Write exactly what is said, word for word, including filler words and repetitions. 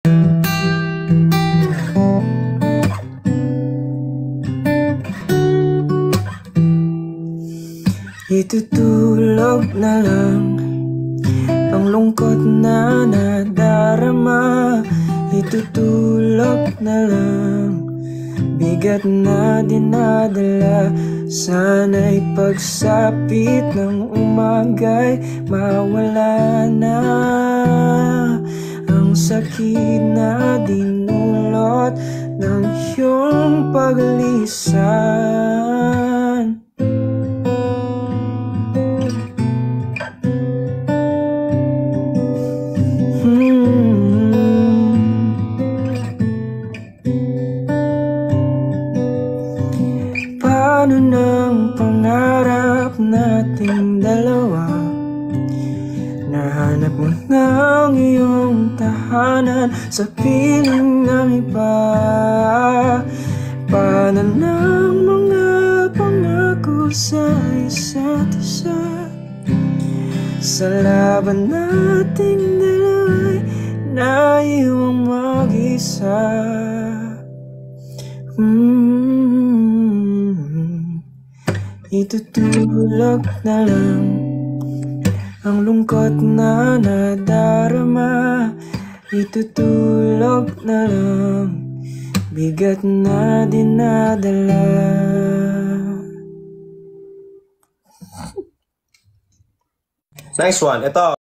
Itutulog na lang ang lungkot na nadarama. Itutulog na lang bigat na dinadala. Sana'y pagsapit ng umaga'y mawala na ang sakit na dinulot ng iyong paglisan. Paano ng pangarap nating dalawa? Nahanap mo ng iyong tahanan sa piling ng iba. Paano ng mga pangako sa isa't isa? Sa laban nating dalawa'y naiwang mag-isa. Hmm, itutulog na lang ang lungkot na nadarama. Itutulog na lang bigat na dinadala. Nice one. Ito.